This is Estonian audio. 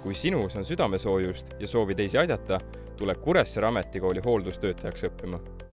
Kui sinus on südamesoojust ja soovi teisi aidata, tule Kuressaare Ametikooli hooldustöötajaks õppima.